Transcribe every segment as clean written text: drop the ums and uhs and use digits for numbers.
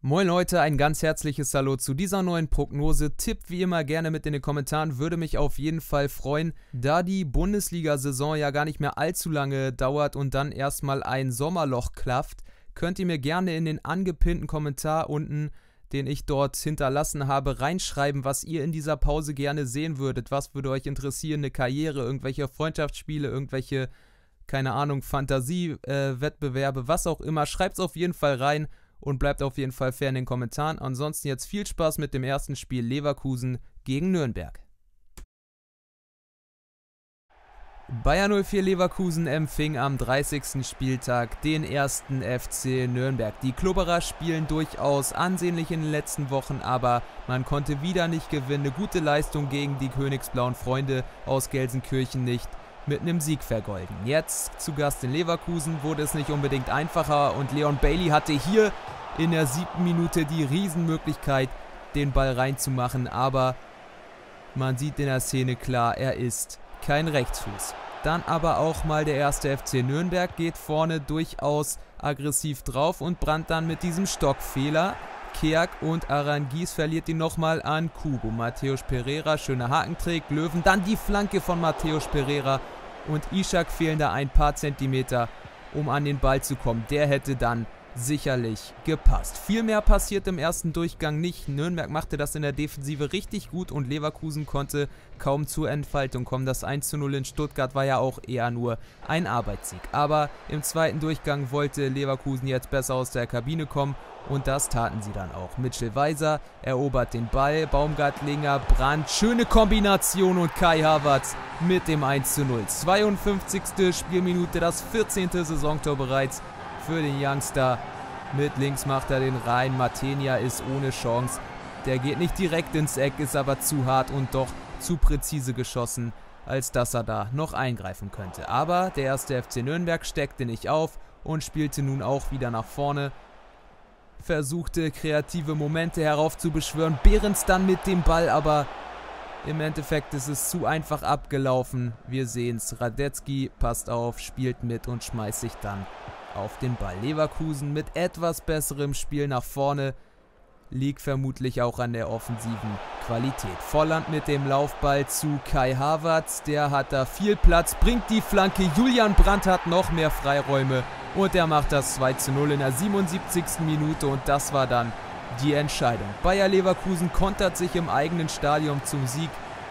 Moin Leute, ein ganz herzliches Hallo zu dieser neuen Prognose. Tippt wie immer gerne mit in den Kommentaren, würde mich auf jeden Fall freuen. Da die Bundesliga-Saison ja gar nicht mehr allzu lange dauert und dann erstmal ein Sommerloch klafft, könnt ihr mir gerne in den angepinnten Kommentar unten, den ich dort hinterlassen habe, reinschreiben, was ihr in dieser Pause gerne sehen würdet. Was würde euch interessieren, eine Karriere, irgendwelche Freundschaftsspiele, irgendwelche, keine Ahnung, Fantasie-Wettbewerbe, was auch immer. Schreibt es auf jeden Fall rein. Und bleibt auf jeden Fall fair in den Kommentaren. Ansonsten jetzt viel Spaß mit dem ersten Spiel Leverkusen gegen Nürnberg. Bayer 04 Leverkusen empfing am 30. Spieltag den ersten FC Nürnberg. Die Klubberer spielen durchaus ansehnlich in den letzten Wochen, aber man konnte wieder nicht gewinnen. Eine gute Leistung gegen die königsblauen Freunde aus Gelsenkirchen nicht mit einem Sieg vergolden. Jetzt zu Gast in Leverkusen wurde es nicht unbedingt einfacher und Leon Bailey hatte hier in der 7. Minute die Riesenmöglichkeit, den Ball reinzumachen, aber man sieht in der Szene klar, er ist kein Rechtsfuß. Dann aber auch mal der erste FC Nürnberg geht vorne durchaus aggressiv drauf und brannt dann mit diesem Stockfehler. Keak und Arangis verliert ihn nochmal an Kubo. Matthäus Pereira, schöner Hakentrick, Löwen, dann die Flanke von Matthäus Pereira und Ishak fehlen da ein paar Zentimeter, um an den Ball zu kommen. Der hätte dann sicherlich gepasst. Viel mehr passiert im ersten Durchgang nicht. Nürnberg machte das in der Defensive richtig gut und Leverkusen konnte kaum zur Entfaltung kommen. Das 1:0 in Stuttgart war ja auch eher nur ein Arbeitssieg. Aber im zweiten Durchgang wollte Leverkusen jetzt besser aus der Kabine kommen und das taten sie dann auch. Mitchell Weiser erobert den Ball, Baumgartlinger, Brandt, schöne Kombination und Kai Havertz mit dem 1:0. 52. Spielminute, das 14. Saisontor bereits für den Youngster. Mit links macht er den rein. Matenia ist ohne Chance. Der geht nicht direkt ins Eck, ist aber zu hart und doch zu präzise geschossen, als dass er da noch eingreifen könnte. Aber der erste FC Nürnberg steckte nicht auf und spielte nun auch wieder nach vorne. Versuchte kreative Momente heraufzubeschwören. Behrens dann mit dem Ball, aber im Endeffekt ist es zu einfach abgelaufen. Wir sehen es. Radetzky passt auf, spielt mit und schmeißt sich dann auf den Ball. Leverkusen mit etwas besserem Spiel nach vorne liegt vermutlich auch an der offensiven Qualität. Volland mit dem Laufball zu Kai Havertz. Der hat da viel Platz, bringt die Flanke. Julian Brandt hat noch mehr Freiräume und er macht das 2:0 in der 77. Minute und das war dann die Entscheidung. Bayer Leverkusen kontert sich im eigenen Stadion zum Sieg.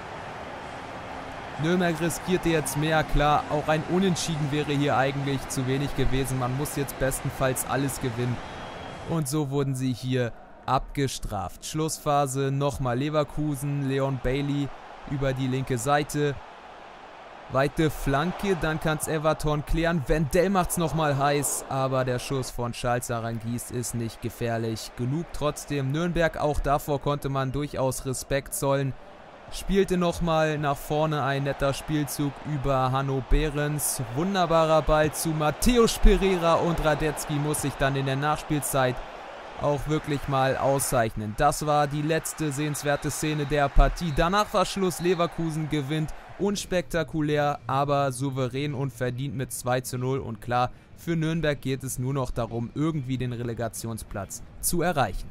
Nürnberg riskierte jetzt mehr, klar, auch ein Unentschieden wäre hier eigentlich zu wenig gewesen. Man muss jetzt bestenfalls alles gewinnen. Und so wurden sie hier abgestraft. Schlussphase, nochmal Leverkusen, Leon Bailey über die linke Seite. Weite Flanke, dann kann es Everton klären. Wendell macht es nochmal heiß, aber der Schuss von Charles Arangis ist nicht gefährlich genug. Trotzdem Nürnberg, auch davor konnte man durchaus Respekt zollen. Spielte nochmal nach vorne, ein netter Spielzug über Hanno Behrens. Wunderbarer Ball zu Matthäus Pereira und Radetzky muss sich dann in der Nachspielzeit auch wirklich mal auszeichnen. Das war die letzte sehenswerte Szene der Partie. Danach war Schluss, Leverkusen gewinnt unspektakulär, aber souverän und verdient mit 2:0 und klar, für Nürnberg geht es nur noch darum, irgendwie den Relegationsplatz zu erreichen.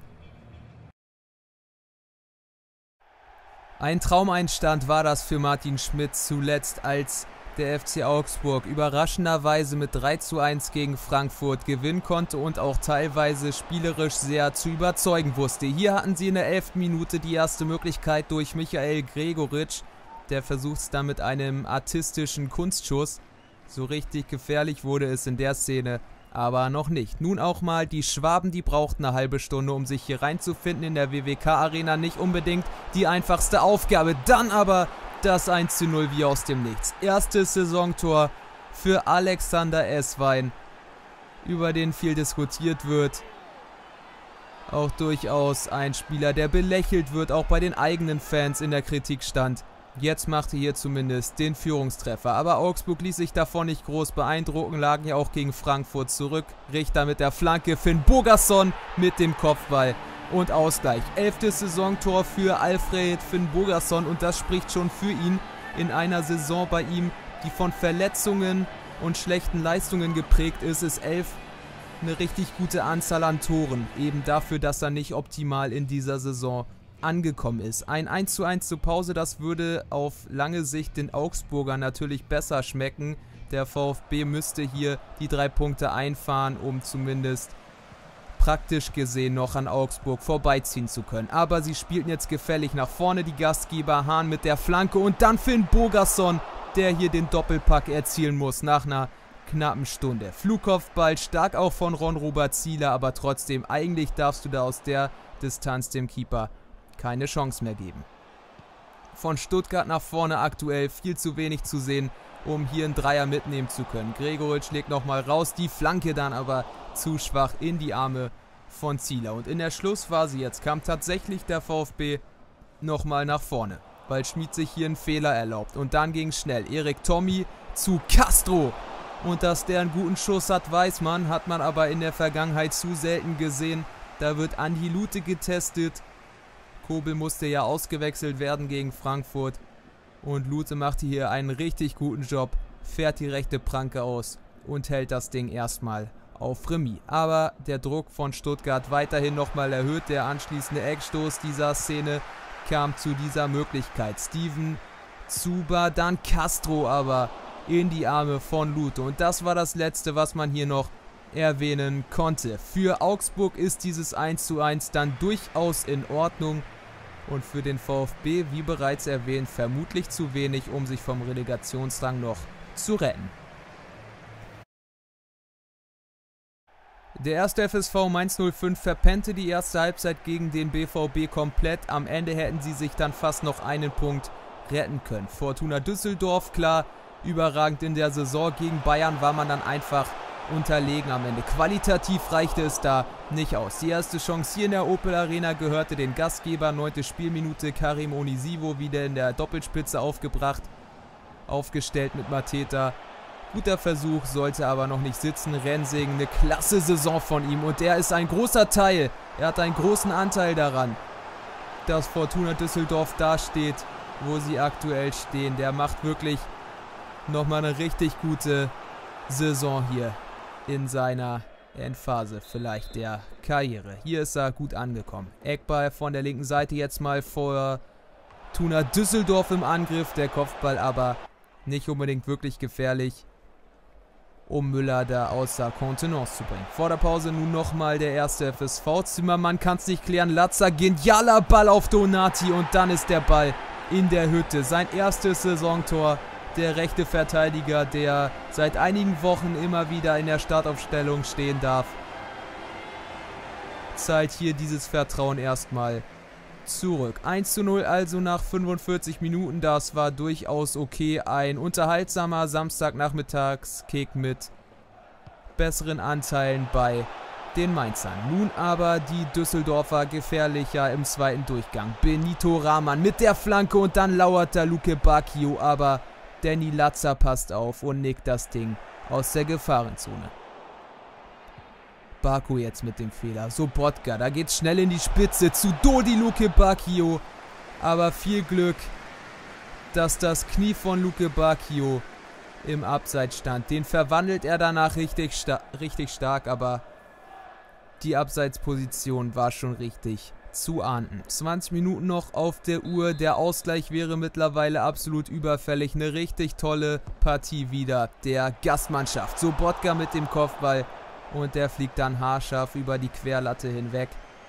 Ein Traumeinstand war das für Martin Schmidt zuletzt, als der FC Augsburg überraschenderweise mit 3:1 gegen Frankfurt gewinnen konnte und auch teilweise spielerisch sehr zu überzeugen wusste. Hier hatten sie in der 11. Minute die erste Möglichkeit durch Michael Gregoritsch. Der versucht es dann mit einem artistischen Kunstschuss. So richtig gefährlich wurde es in der Szene aber noch nicht. Nun auch mal die Schwaben, die brauchten eine halbe Stunde, um sich hier reinzufinden in der WWK-Arena. Nicht unbedingt die einfachste Aufgabe. Dann aber das 1:0 wie aus dem Nichts. Erstes Saisontor für Alexander Esswein, über den viel diskutiert wird. Auch durchaus ein Spieler, der belächelt wird, auch bei den eigenen Fans in der Kritik stand. Jetzt machte hier zumindest den Führungstreffer. Aber Augsburg ließ sich davon nicht groß beeindrucken, lagen ja auch gegen Frankfurt zurück. Richter mit der Flanke, Finn Bogason mit dem Kopfball und Ausgleich. 11. Saisontor für Alfred Finn Bogason und das spricht schon für ihn in einer Saison bei ihm, die von Verletzungen und schlechten Leistungen geprägt ist. Ist 11 eine richtig gute Anzahl an Toren, eben dafür, dass er nicht optimal in dieser Saison angekommen ist. Ein 1:1 zur Pause, das würde auf lange Sicht den Augsburgern natürlich besser schmecken. Der VfB müsste hier die 3 Punkte einfahren, um zumindest praktisch gesehen noch an Augsburg vorbeiziehen zu können. Aber sie spielten jetzt gefällig nach vorne, die Gastgeber. Hahn mit der Flanke und dann Finn Bogason, der hier den Doppelpack erzielen muss nach einer knappen Stunde. Flugkopfball, stark auch von Ron-Robert Zieler, aber trotzdem, eigentlich darfst du da aus der Distanz dem Keeper keine Chance mehr geben. Von Stuttgart nach vorne aktuell viel zu wenig zu sehen, um hier einen Dreier mitnehmen zu können. Gregoritsch legt nochmal raus, die Flanke dann aber zu schwach in die Arme von Zieler. Und in der Schlussphase jetzt kam tatsächlich der VfB nochmal nach vorne, weil Schmid sich hier einen Fehler erlaubt. Und dann ging es schnell. Erik Tommy zu Castro. Und dass der einen guten Schuss hat, weiß man, hat man aber in der Vergangenheit zu selten gesehen. Da wird Andi Lute getestet. Kobel musste ja ausgewechselt werden gegen Frankfurt. Und Lute machte hier einen richtig guten Job, fährt die rechte Pranke aus und hält das Ding erstmal auf Remis. Aber der Druck von Stuttgart weiterhin nochmal erhöht. Der anschließende Eckstoß dieser Szene kam zu dieser Möglichkeit. Steven Zuber, dann Castro aber in die Arme von Lute. Und das war das Letzte, was man hier noch erwähnen konnte. Für Augsburg ist dieses 1:1 dann durchaus in Ordnung. Und für den VfB, wie bereits erwähnt, vermutlich zu wenig, um sich vom Relegationsrang noch zu retten. Der erste FSV Mainz 05 verpennte die erste Halbzeit gegen den BVB komplett. Am Ende hätten sie sich dann fast noch einen Punkt retten können. Fortuna Düsseldorf, klar, überragend in der Saison. Gegen Bayern war man dann einfach unterlegen am Ende. Qualitativ reichte es da nicht aus. Die erste Chance hier in der Opel Arena gehörte den Gastgeber. 9. Spielminute, Karim Onisivo wieder in der Doppelspitze aufgestellt mit Mateta. Guter Versuch, sollte aber noch nicht sitzen. Rensing, eine klasse Saison von ihm und er ist ein großer Teil. Er hat einen großen Anteil daran, dass Fortuna Düsseldorf dasteht, wo sie aktuell stehen. Der macht wirklich nochmal eine richtig gute Saison hier in seiner Endphase vielleicht der Karriere. Hier ist er gut angekommen. Eckball von der linken Seite jetzt mal vor Fortuna Düsseldorf im Angriff. Der Kopfball aber nicht unbedingt wirklich gefährlich, um Müller da außer Kontenance zu bringen. Vor der Pause nun nochmal der erste FSV. Zimmermann kann es nicht klären. Latza, genialer Ball auf Donati und dann ist der Ball in der Hütte. Sein erstes Saisontor. Der rechte Verteidiger, der seit einigen Wochen immer wieder in der Startaufstellung stehen darf, zahlt hier dieses Vertrauen erstmal zurück. 1:0 also nach 45 Minuten, das war durchaus okay. Ein unterhaltsamer Samstagnachmittagskick mit besseren Anteilen bei den Mainzern. Nun aber die Düsseldorfer gefährlicher im zweiten Durchgang. Benito Rahman mit der Flanke und dann lauert da Luke Bacchio, aber Danny Latza passt auf und nickt das Ding aus der Gefahrenzone. Baku jetzt mit dem Fehler. Sobotka, da geht's schnell in die Spitze zu Dodi Luke Bacchio. Aber viel Glück, dass das Knie von Luke Bacchio im Abseits stand. Den verwandelt er danach richtig stark, aber die Abseitsposition war schon richtig zu ahnden. 20 Minuten noch auf der Uhr. Der Ausgleich wäre mittlerweile absolut überfällig. Eine richtig tolle Partie wieder der Gastmannschaft. Sobotka mit dem Kopfball und der fliegt dann haarscharf über die Querlatte hinweg.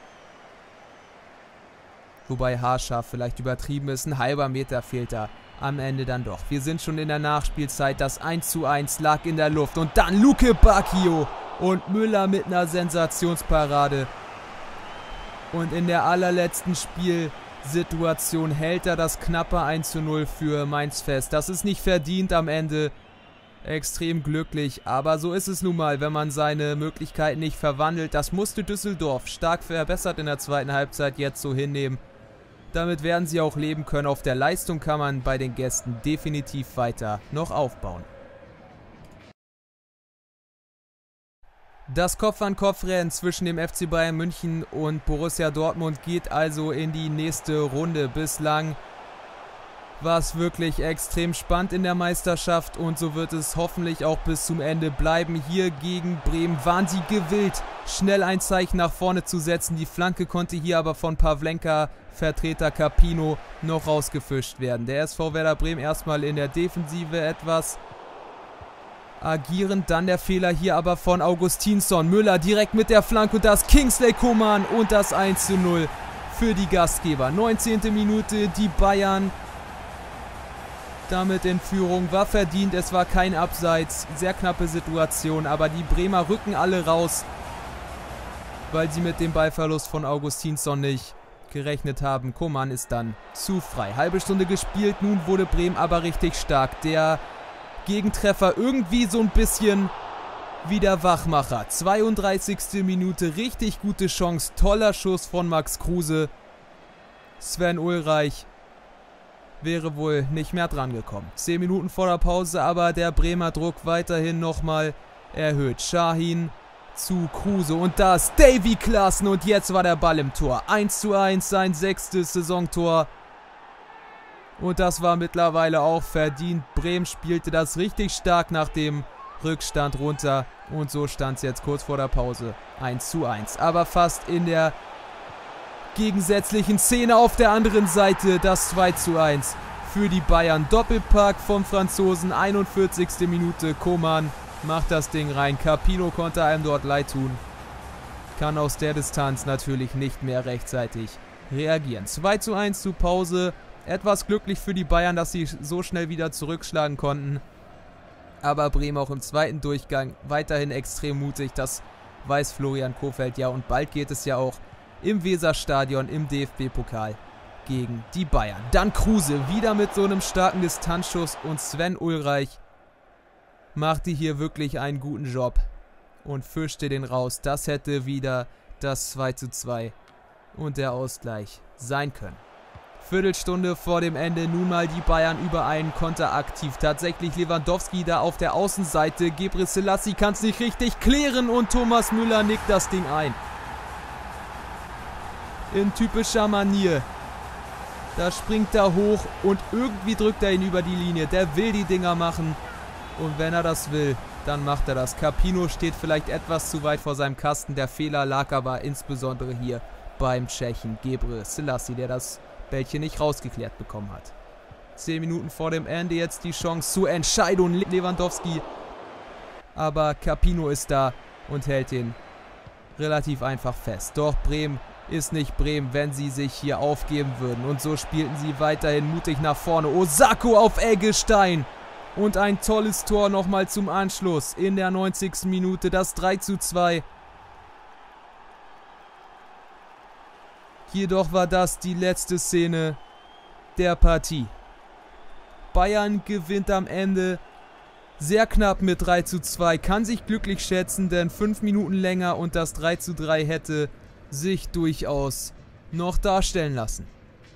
Wobei haarscharf vielleicht übertrieben ist. Ein halber Meter fehlt da am Ende dann doch. Wir sind schon in der Nachspielzeit. Das 1:1 lag in der Luft und dann Luke Bacchio und Müller mit einer Sensationsparade. Und in der allerletzten Spielsituation hält er das knappe 1:0 für Mainz fest. Das ist nicht verdient am Ende. Extrem glücklich. Aber so ist es nun mal, wenn man seine Möglichkeiten nicht verwandelt. Das musste Düsseldorf stark verbessert in der zweiten Halbzeit jetzt so hinnehmen. Damit werden sie auch leben können. Auf der Leistung kann man bei den Gästen definitiv weiter noch aufbauen. Das Kopf-an-Kopf-Rennen zwischen dem FC Bayern München und Borussia Dortmund geht also in die nächste Runde. Bislang war es wirklich extrem spannend in der Meisterschaft und so wird es hoffentlich auch bis zum Ende bleiben. Hier gegen Bremen waren sie gewillt, schnell ein Zeichen nach vorne zu setzen. Die Flanke konnte hier aber von Pavlenka, Vertreter Capino, noch rausgefischt werden. Der SV Werder Bremen erstmal in der Defensive etwas agierend, dann der Fehler hier aber von Augustinsson. Müller direkt mit der Flanke und das Kingsley Coman und das 1:0 für die Gastgeber. 19. Minute, die Bayern damit in Führung, war verdient, es war kein Abseits, sehr knappe Situation, aber die Bremer rücken alle raus, weil sie mit dem Ballverlust von Augustinsson nicht gerechnet haben. Coman ist dann zu frei. Halbe Stunde gespielt, nun wurde Bremen aber richtig stark. Der Gegentreffer irgendwie so ein bisschen wie der Wachmacher. 32. Minute, richtig gute Chance, toller Schuss von Max Kruse. Sven Ulreich wäre wohl nicht mehr dran gekommen. 10 Minuten vor der Pause, aber der Bremer Druck weiterhin nochmal erhöht. Şahin zu Kruse und das Davy Klaassen und jetzt war der Ball im Tor. 1:1, sein 6. Saisontor. Und das war mittlerweile auch verdient. Bremen spielte das richtig stark nach dem Rückstand runter und so stand es jetzt kurz vor der Pause 1:1. Aber fast in der gegensätzlichen Szene auf der anderen Seite das 2:1 für die Bayern. Doppelpack vom Franzosen, 41. Minute. Coman macht das Ding rein. Capino konnte einem dort leid tun. Kann aus der Distanz natürlich nicht mehr rechtzeitig reagieren. 2:1 zur Pause. Etwas glücklich für die Bayern, dass sie so schnell wieder zurückschlagen konnten. Aber Bremen auch im zweiten Durchgang weiterhin extrem mutig. Das weiß Florian Kohfeldt ja. Und bald geht es ja auch im Weserstadion im DFB-Pokal gegen die Bayern. Dann Kruse wieder mit so einem starken Distanzschuss und Sven Ulreich machte hier wirklich einen guten Job und fischte den raus. Das hätte wieder das 2:2 und der Ausgleich sein können. Viertelstunde vor dem Ende, nun mal die Bayern über einen Konter aktiv. Tatsächlich Lewandowski da auf der Außenseite. Gebre Selassie kann es nicht richtig klären und Thomas Müller nickt das Ding ein. In typischer Manier. Da springt er hoch und irgendwie drückt er ihn über die Linie. Der will die Dinger machen. Und wenn er das will, dann macht er das. Capino steht vielleicht etwas zu weit vor seinem Kasten. Der Fehler lag aber insbesondere hier beim Tschechen Gebre Selassie, der das Bällchen nicht rausgeklärt bekommen hat. 10 Minuten vor dem Ende jetzt die Chance zur Entscheidung. Lewandowski. Aber Capino ist da und hält ihn relativ einfach fest. Doch Bremen ist nicht Bremen, wenn sie sich hier aufgeben würden. Und so spielten sie weiterhin mutig nach vorne. Osako auf Eggestein. Und ein tolles Tor nochmal zum Anschluss in der 90. Minute. Das 3:2. Jedoch war das die letzte Szene der Partie. Bayern gewinnt am Ende sehr knapp mit 3:2. Kann sich glücklich schätzen, denn 5 Minuten länger und das 3:3 hätte sich durchaus noch darstellen lassen.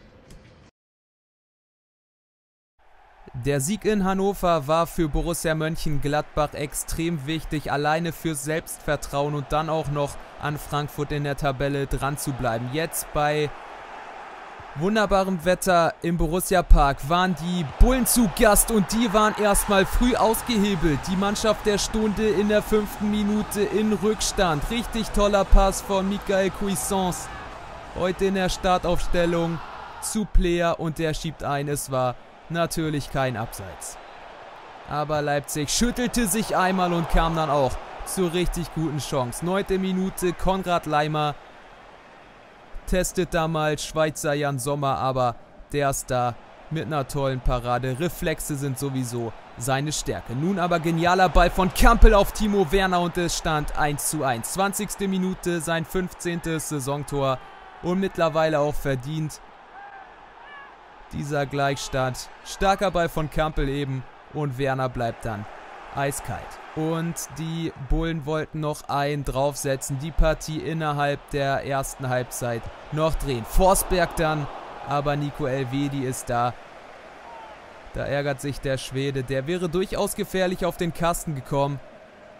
Der Sieg in Hannover war für Borussia Mönchengladbach extrem wichtig, alleine fürs Selbstvertrauen und dann auch noch an Frankfurt in der Tabelle dran zu bleiben. Jetzt bei wunderbarem Wetter im Borussia Park waren die Bullen zu Gast und die waren erstmal früh ausgehebelt. Die Mannschaft der Stunde in der 5. Minute in Rückstand. Richtig toller Pass von Michael Cuisance. Heute in der Startaufstellung zu Player und der schiebt ein. Es war natürlich kein Abseits. Aber Leipzig schüttelte sich einmal und kam dann auch zur richtig guten Chance. 9. Minute, Konrad Laimer testet damals Schweizer Jan Sommer, aber der ist da mit einer tollen Parade. Reflexe sind sowieso seine Stärke. Nun aber genialer Ball von Kampel auf Timo Werner und es stand 1:1. 20. Minute, sein 15. Saisontor und mittlerweile auch verdient. Dieser Gleichstand. Starker Ball von Kampel eben und Werner bleibt dann eiskalt. Und die Bullen wollten noch einen draufsetzen, die Partie innerhalb der ersten Halbzeit noch drehen. Forsberg dann, aber Nico Elvedi ist da. Da ärgert sich der Schwede, der wäre durchaus gefährlich auf den Kasten gekommen.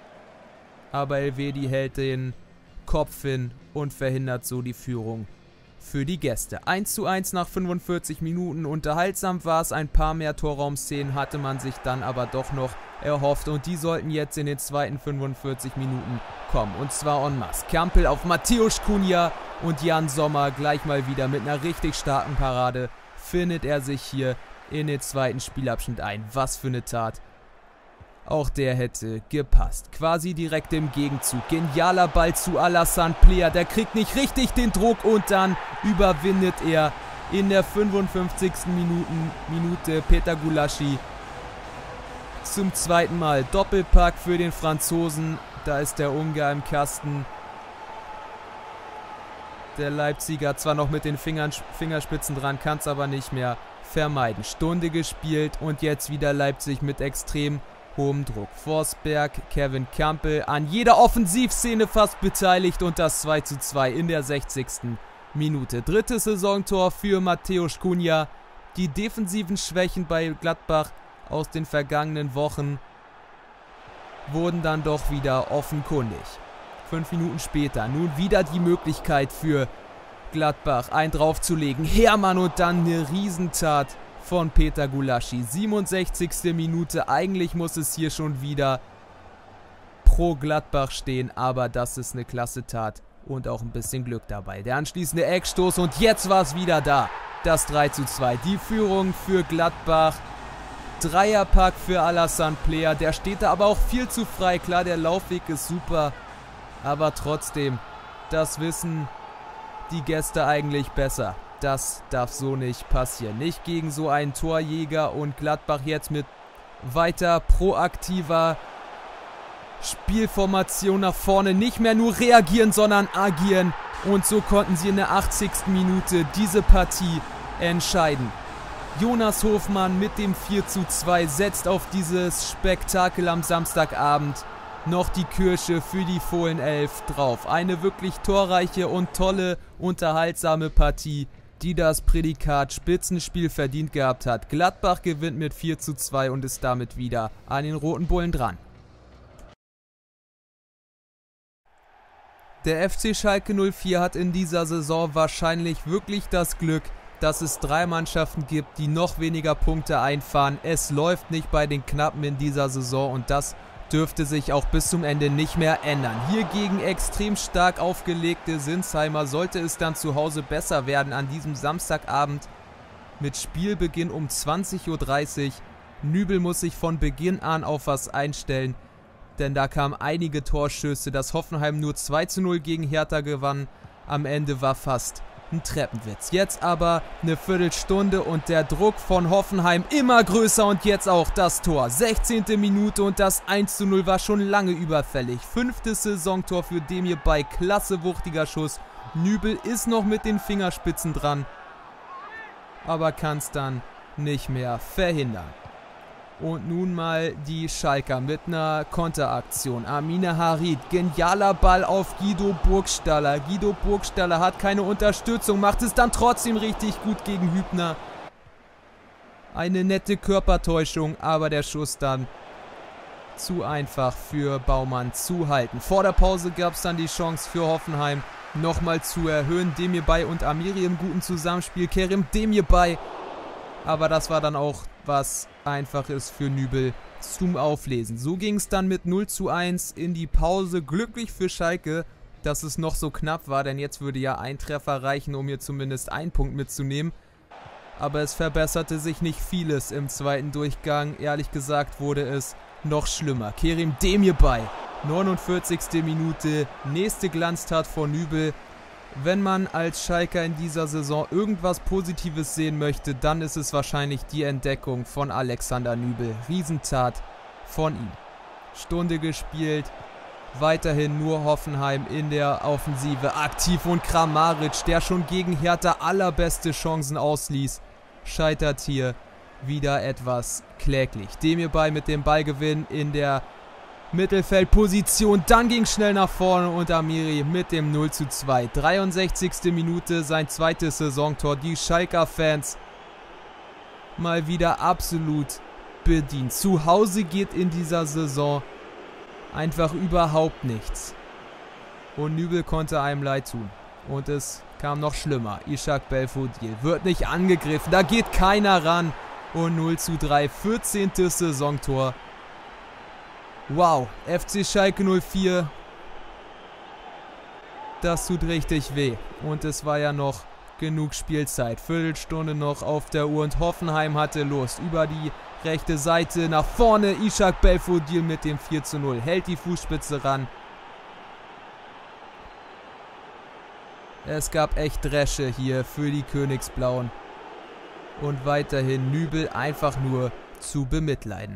Aber Elvedi hält den Kopf hin und verhindert so die Führung für die Gäste. 1:1 nach 45 Minuten. Unterhaltsam war es, ein paar mehr Torraumszenen hatte man sich dann aber doch noch erhofft. Und die sollten jetzt in den zweiten 45 Minuten kommen. Und zwar en masse. Kampel auf Mateusz Cunha und Jan Sommer gleich mal wieder mit einer richtig starken Parade findet er sich hier in den zweiten Spielabschnitt ein. Was für eine Tat. Auch der hätte gepasst. Quasi direkt im Gegenzug. Genialer Ball zu Alassane Plea. Der kriegt nicht richtig den Druck und dann überwindet er in der 55. Minute Peter Gulácsi zum zweiten Mal. Doppelpack für den Franzosen. Da ist der Ungar im Kasten. Der Leipziger zwar noch mit den Fingerspitzen dran, kann es aber nicht mehr vermeiden. Stunde gespielt und jetzt wieder Leipzig mit extrem hohem Druck. Forsberg, Kevin Kampel an jeder Offensivszene fast beteiligt und das 2:2 in der 60. Minute. Drittes Saisontor für Mateusz Cunha. Die defensiven Schwächen bei Gladbach aus den vergangenen Wochen wurden dann doch wieder offenkundig. 5 Minuten später nun wieder die Möglichkeit für Gladbach einen draufzulegen. Hermann und dann eine Riesentat von Peter Gulácsi. 67. Minute. Eigentlich muss es hier schon wieder pro Gladbach stehen, aber das ist eine klasse Tat und auch ein bisschen Glück dabei. Der anschließende Eckstoß und jetzt war es wieder da. Das 3:2. Die Führung für Gladbach. Dreierpack für Alassane Plea. Der steht da aber auch viel zu frei. Klar, der Laufweg ist super, aber trotzdem, das wissen die Gäste eigentlich besser. Das darf so nicht passieren. Nicht gegen so einen Torjäger und Gladbach jetzt mit weiter proaktiver Spielformation nach vorne. Nicht mehr nur reagieren, sondern agieren. Und so konnten sie in der 80. Minute diese Partie entscheiden. Jonas Hofmann mit dem 4:2 setzt auf dieses Spektakel am Samstagabend noch die Kirsche für die Fohlenelf drauf. Eine wirklich torreiche und tolle, unterhaltsame Partie, die das Prädikat Spitzenspiel verdient gehabt hat. Gladbach gewinnt mit 4:2 und ist damit wieder an den Roten Bullen dran. Der FC Schalke 04 hat in dieser Saison wahrscheinlich wirklich das Glück, dass es 3 Mannschaften gibt, die noch weniger Punkte einfahren. Es läuft nicht bei den Knappen in dieser Saison und das dürfte sich auch bis zum Ende nicht mehr ändern. Hier gegen extrem stark aufgelegte Sinsheimer sollte es dann zu Hause besser werden an diesem Samstagabend mit Spielbeginn um 20:30 Uhr. Nübel muss sich von Beginn an auf was einstellen, denn da kamen einige Torschüsse, dass Hoffenheim nur 2:0 gegen Hertha gewann. Am Ende war fast ein Treppenwitz. Jetzt aber eine Viertelstunde und der Druck von Hoffenheim immer größer und jetzt auch das Tor. 16. Minute und das 1:0 war schon lange überfällig. 5. Saisontor für Demir Bay. Klasse wuchtiger Schuss. Nübel ist noch mit den Fingerspitzen dran, aber kann es dann nicht mehr verhindern. Und nun mal die Schalker mit einer Konteraktion. Amine Harit, genialer Ball auf Guido Burgstaller. Guido Burgstaller hat keine Unterstützung, macht es dann trotzdem richtig gut gegen Hübner. Eine nette Körpertäuschung, aber der Schuss dann zu einfach für Baumann zu halten. Vor der Pause gab es dann die Chance für Hoffenheim nochmal zu erhöhen. Demir Bay und Amiri im guten Zusammenspiel. Kerim Demirbay. Aber das war dann auch was Einfaches für Nübel zum Auflesen. So ging es dann mit 0:1 in die Pause. Glücklich für Schalke, dass es noch so knapp war, denn jetzt würde ja ein Treffer reichen, um hier zumindest einen Punkt mitzunehmen. Aber es verbesserte sich nicht vieles im zweiten Durchgang. Ehrlich gesagt wurde es noch schlimmer. Kerim Demirbay, 49. Minute, nächste Glanztat von Nübel. Wenn man als Schalker in dieser Saison irgendwas Positives sehen möchte, dann ist es wahrscheinlich die Entdeckung von Alexander Nübel. Riesentat von ihm. Stunde gespielt, weiterhin nur Hoffenheim in der Offensive aktiv und Kramaric, der schon gegen Hertha allerbeste Chancen ausließ, scheitert hier wieder etwas kläglich. Demirbay mit dem Ballgewinn in der Mittelfeldposition, dann ging schnell nach vorne und Amiri mit dem 0:2. 63. Minute, sein zweites Saisontor. Die Schalker Fans mal wieder absolut bedient. Zu Hause geht in dieser Saison einfach überhaupt nichts. Und Nübel konnte einem leid tun. Und es kam noch schlimmer. Ishak Belfodil wird nicht angegriffen. Da geht keiner ran. Und 0:3, 14. Saisontor. Wow, FC Schalke 04. Das tut richtig weh. Und es war ja noch genug Spielzeit. Viertelstunde noch auf der Uhr und Hoffenheim hatte Lust. Über die rechte Seite nach vorne. Ishak Belfodil mit dem 4:0. Hält die Fußspitze ran. Es gab echt Dresche hier für die Königsblauen. Und weiterhin Nübel einfach nur zu bemitleiden.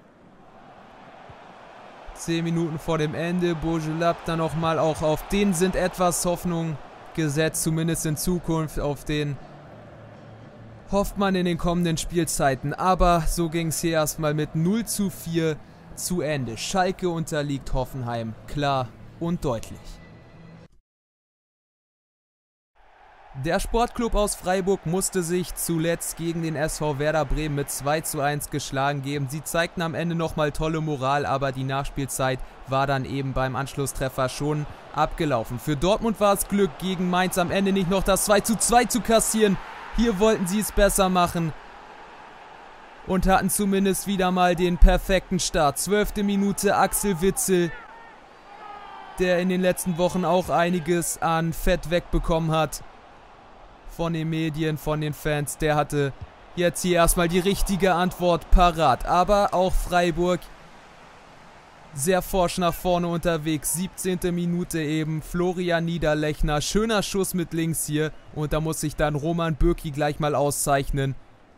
10 Minuten vor dem Ende. Bourgelab dann nochmal, auch auf den sind etwas Hoffnung gesetzt, zumindest in Zukunft. Auf den hofft man in den kommenden Spielzeiten. Aber so ging es hier erstmal mit 0:4 zu Ende. Schalke unterliegt Hoffenheim klar und deutlich. Der Sportclub aus Freiburg musste sich zuletzt gegen den SV Werder Bremen mit 2:1 geschlagen geben. Sie zeigten am Ende nochmal tolle Moral, aber die Nachspielzeit war dann eben beim Anschlusstreffer schon abgelaufen. Für Dortmund war es Glück, gegen Mainz am Ende nicht noch das 2:2 zu kassieren. Hier wollten sie es besser machen und hatten zumindest wieder mal den perfekten Start. 12. Minute, Axel Witsel, der in den letzten Wochen auch einiges an Fett wegbekommen hat von den Medien, von den Fans. Der hatte jetzt hier erstmal die richtige Antwort parat. Aber auch Freiburg sehr forsch nach vorne unterwegs. 17. Minute eben. Florian Niederlechner. Schöner Schuss mit links hier. Und da muss sich dann Roman Bürki gleich mal auszeichnen.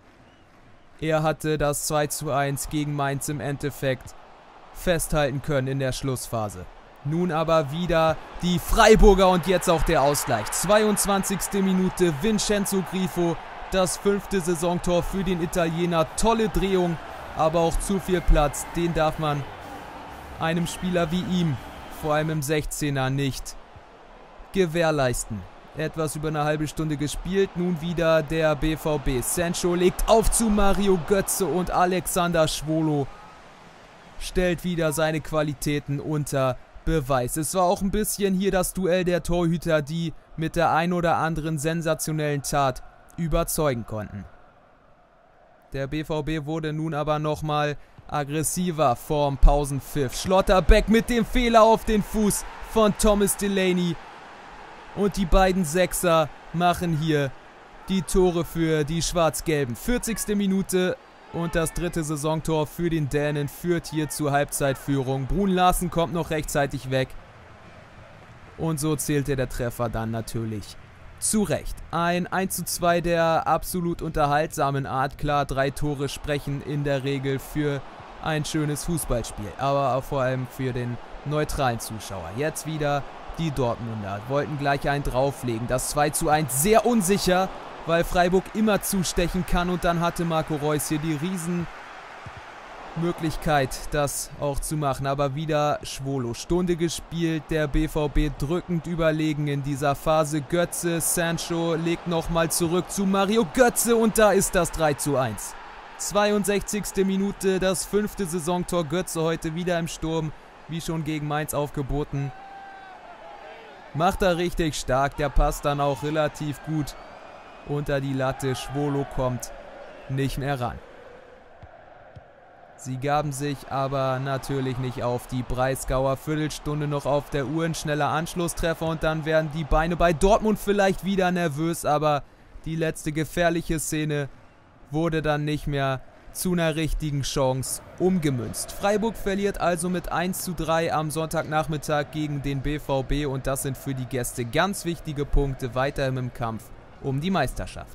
Er hatte das 2:1 gegen Mainz im Endeffekt festhalten können in der Schlussphase. Nun aber wieder die Freiburger und jetzt auch der Ausgleich. 22. Minute, Vincenzo Grifo, das 5. Saisontor für den Italiener. Tolle Drehung, aber auch zu viel Platz. Den darf man einem Spieler wie ihm, vor allem im 16er, nicht gewährleisten. Etwas über eine halbe Stunde gespielt, nun wieder der BVB. Sancho legt auf zu Mario Götze und Alexander Schwolo stellt wieder seine Qualitäten unter Beweis. Es war auch ein bisschen hier das Duell der Torhüter, die mit der ein oder anderen sensationellen Tat überzeugen konnten. Der BVB wurde nun aber nochmal aggressiver vorm Pausenpfiff. Schlotterbeck mit dem Fehler auf den Fuß von Thomas Delaney. Und die beiden Sechser machen hier die Tore für die Schwarz-Gelben. 40. Minute. Und das 3. Saisontor für den Dänen führt hier zur Halbzeitführung. Brun Larsen kommt noch rechtzeitig weg. Und so zählte der Treffer dann natürlich zu Recht. Ein 1:2 der absolut unterhaltsamen Art. Klar, 3 Tore sprechen in der Regel für ein schönes Fußballspiel. Aber auch vor allem für den neutralen Zuschauer. Jetzt wieder die Dortmunder. Wollten gleich einen drauflegen. Das 2:1 sehr unsicher, weil Freiburg immer zustechen kann, und dann hatte Marco Reus hier die Riesenmöglichkeit, das auch zu machen. Aber wieder Schwolo. Stunde gespielt, der BVB drückend überlegen in dieser Phase. Götze, Sancho legt nochmal zurück zu Mario Götze und da ist das 3:1. 62. Minute, das 5. Saisontor. Götze heute wieder im Sturm, wie schon gegen Mainz aufgeboten. Macht er richtig stark, der passt dann auch relativ gut unter die Latte. Schwolo kommt nicht mehr ran. Sie gaben sich aber natürlich nicht auf. Die Breisgauer, Viertelstunde noch auf der Uhr, ein schneller Anschlusstreffer und dann werden die Beine bei Dortmund vielleicht wieder nervös, aber die letzte gefährliche Szene wurde dann nicht mehr zu einer richtigen Chance umgemünzt. Freiburg verliert also mit 1:3 am Sonntagnachmittag gegen den BVB und das sind für die Gäste ganz wichtige Punkte weiterhin im Kampf um die Meisterschaft.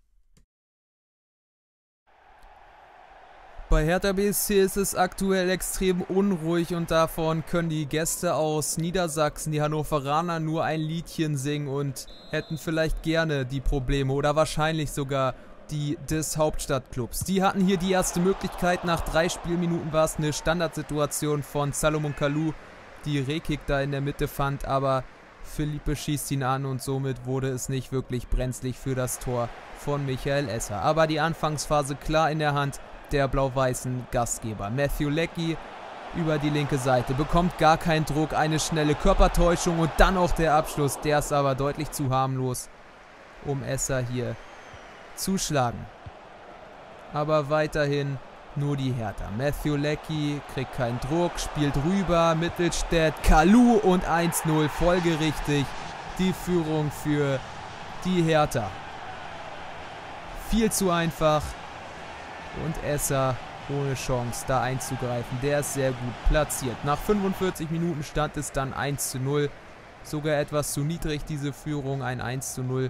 Bei Hertha BSC ist es aktuell extrem unruhig und davon können die Gäste aus Niedersachsen, die Hannoveraner, nur ein Liedchen singen und hätten vielleicht gerne die Probleme oder wahrscheinlich sogar die des Hauptstadtclubs. Die hatten hier die erste Möglichkeit. Nach 3 Spielminuten war es eine Standardsituation von Salomon Kalou, die Rekik da in der Mitte fand, aber Philippe schießt ihn an und somit wurde es nicht wirklich brenzlig für das Tor von Michael Esser. Aber die Anfangsphase klar in der Hand der blau-weißen Gastgeber. Matthew Leckie über die linke Seite, bekommt gar keinen Druck, eine schnelle Körpertäuschung und dann auch der Abschluss. Der ist aber deutlich zu harmlos, um Esser hier zu schlagen. Aber weiterhin nur die Hertha. Matthew Leckie kriegt keinen Druck, spielt rüber, Mittelstädt, Kalou und 1-0 folgerichtig. Die Führung für die Hertha. Viel zu einfach und Esser ohne Chance, da einzugreifen. Der ist sehr gut platziert. Nach 45 Minuten stand es dann 1-0. Sogar etwas zu niedrig, diese Führung, ein 1-0.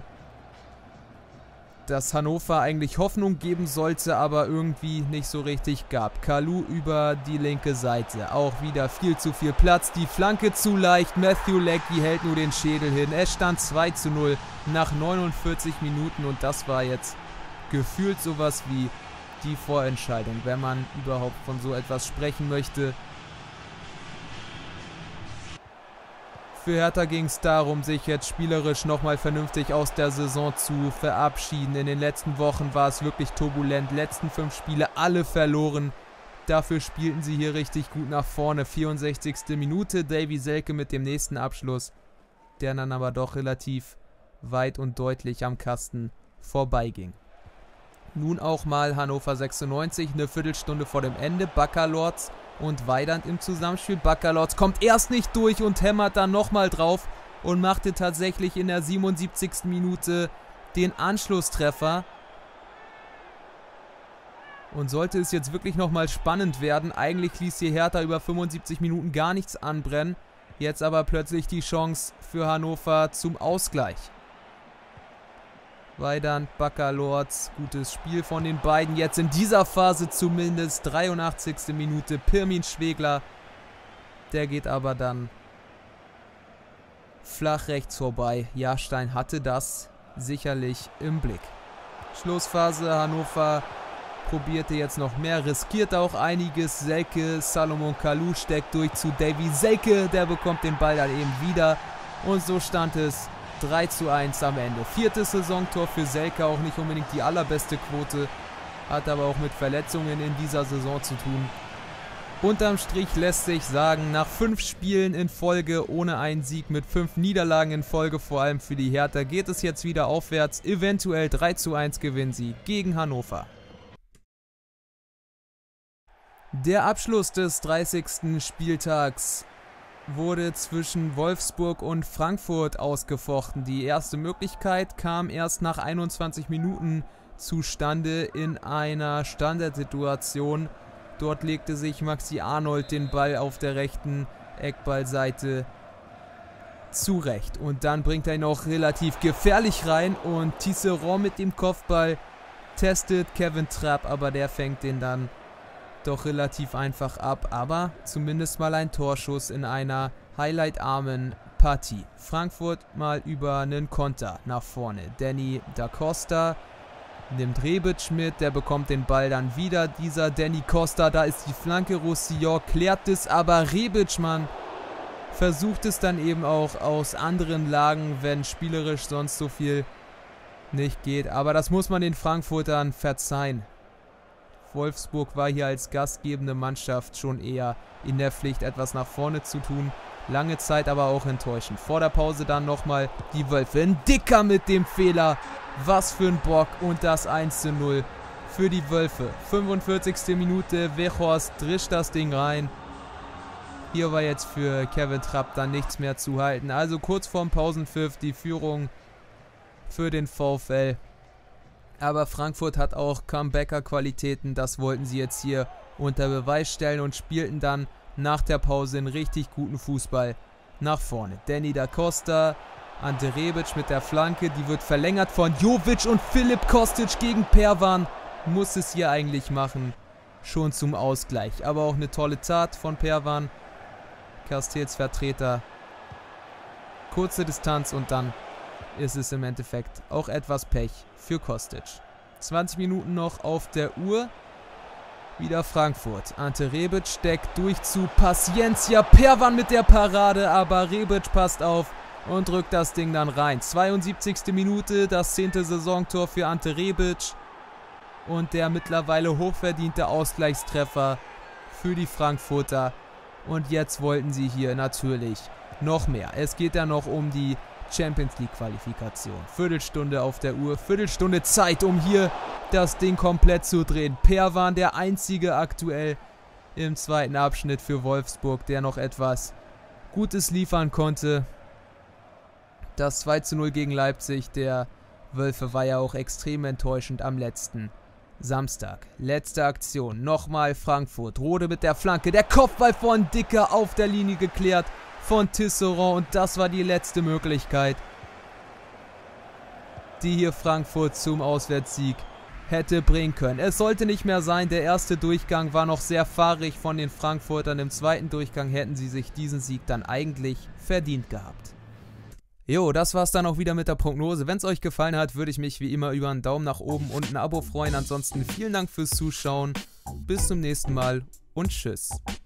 Das Hannover eigentlich Hoffnung geben sollte, aber irgendwie nicht so richtig gab. Kalou über die linke Seite. Auch wieder viel zu viel Platz. Die Flanke zu leicht. Matthew Leckie hält nur den Schädel hin. Es stand 2-0 nach 49 Minuten und das war jetzt gefühlt sowas wie die Vorentscheidung, wenn man überhaupt von so etwas sprechen möchte. Für Hertha ging es darum, sich jetzt spielerisch nochmal vernünftig aus der Saison zu verabschieden. In den letzten Wochen war es wirklich turbulent. Letzten 5 Spiele alle verloren. Dafür spielten sie hier richtig gut nach vorne. 64. Minute, Davy Selke mit dem nächsten Abschluss, der dann aber doch relativ weit und deutlich am Kasten vorbeiging. Nun auch mal Hannover 96, eine Viertelstunde vor dem Ende. Baccalords und Weidand im Zusammenspiel. Baccalords kommt erst nicht durch und hämmert dann nochmal drauf und machte tatsächlich in der 77. Minute den Anschlusstreffer. Und sollte es jetzt wirklich nochmal spannend werden, eigentlich ließ hier Hertha über 75 Minuten gar nichts anbrennen. Jetzt aber plötzlich die Chance für Hannover zum Ausgleich. Weidand, Baccalords, gutes Spiel von den beiden. Jetzt in dieser Phase zumindest. 83. Minute, Pirmin Schwegler. Der geht aber dann flach rechts vorbei. Jahrstein hatte das sicherlich im Blick. Schlussphase, Hannover probierte jetzt noch mehr, riskiert auch einiges. Selke, Salomon Kalou steckt durch zu Davy Selke. Der bekommt den Ball dann eben wieder. Und so stand es 3:1 am Ende. 4. Saisontor für Selke, auch nicht unbedingt die allerbeste Quote. Hat aber auch mit Verletzungen in dieser Saison zu tun. Unterm Strich lässt sich sagen, nach 5 Spielen in Folge ohne einen Sieg, mit 5 Niederlagen in Folge, vor allem für die Hertha, geht es jetzt wieder aufwärts. Eventuell 3:1 gewinnen sie gegen Hannover. Der Abschluss des 30. Spieltags wurde zwischen Wolfsburg und Frankfurt ausgefochten. Die erste Möglichkeit kam erst nach 21 Minuten zustande in einer Standardsituation. Dort legte sich Maxi Arnold den Ball auf der rechten Eckballseite zurecht. Und dann bringt er ihn auch relativ gefährlich rein und Tisserand mit dem Kopfball testet Kevin Trapp, aber der fängt den dann doch relativ einfach ab, aber zumindest mal ein Torschuss in einer highlightarmen Partie. Frankfurt mal über einen Konter nach vorne. Danny da Costa nimmt Rebic mit, der bekommt den Ball dann wieder. Dieser Danny Costa, da ist die Flanke, Roussillon klärt es, aber Rebic, Mann, versucht es dann eben auch aus anderen Lagen, wenn spielerisch sonst so viel nicht geht. Aber das muss man den Frankfurtern verzeihen. Wolfsburg war hier als gastgebende Mannschaft schon eher in der Pflicht, etwas nach vorne zu tun. Lange Zeit aber auch enttäuschend. Vor der Pause dann nochmal die Wölfe. Ein Dicker mit dem Fehler. Was für ein Bock. Und das 1:0 für die Wölfe. 45. Minute. Weghorst drischt das Ding rein. Hier war jetzt für Kevin Trapp dann nichts mehr zu halten. Also kurz vorm Pausenpfiff die Führung für den VfL. Aber Frankfurt hat auch Comebacker-Qualitäten, das wollten sie jetzt hier unter Beweis stellen und spielten dann nach der Pause einen richtig guten Fußball nach vorne. Danny da Costa, Ante Rebic mit der Flanke, die wird verlängert von Jovic und Filip Kostic gegen Perwan. Muss es hier eigentlich machen, schon zum Ausgleich. Aber auch eine tolle Tat von Perwan, Castells Vertreter. Kurze Distanz und dann ist es im Endeffekt auch etwas Pech für Kostic. 20 Minuten noch auf der Uhr. Wieder Frankfurt. Ante Rebic steckt durch zu Paciencia. Perwan mit der Parade, aber Rebic passt auf und drückt das Ding dann rein. 72. Minute, das 10. Saisontor für Ante Rebic. Und der mittlerweile hochverdiente Ausgleichstreffer für die Frankfurter. Und jetzt wollten sie hier natürlich noch mehr. Es geht ja noch um die Champions League Qualifikation. Viertelstunde auf der Uhr, Viertelstunde Zeit, um hier das Ding komplett zu drehen. Perwan, der einzige aktuell im zweiten Abschnitt für Wolfsburg, der noch etwas Gutes liefern konnte. Das 2:0 gegen Leipzig der Wölfe war ja auch extrem enttäuschend am letzten Samstag. Letzte Aktion, nochmal Frankfurt. Rode mit der Flanke, der Kopfball von Dicker auf der Linie geklärt von Tisserand und das war die letzte Möglichkeit, die hier Frankfurt zum Auswärtssieg hätte bringen können. Es sollte nicht mehr sein, der erste Durchgang war noch sehr fahrig von den Frankfurtern. Im zweiten Durchgang hätten sie sich diesen Sieg dann eigentlich verdient gehabt. Jo, das war's dann auch wieder mit der Prognose. Wenn es euch gefallen hat, würde ich mich wie immer über einen Daumen nach oben und ein Abo freuen. Ansonsten vielen Dank fürs Zuschauen. Bis zum nächsten Mal und tschüss.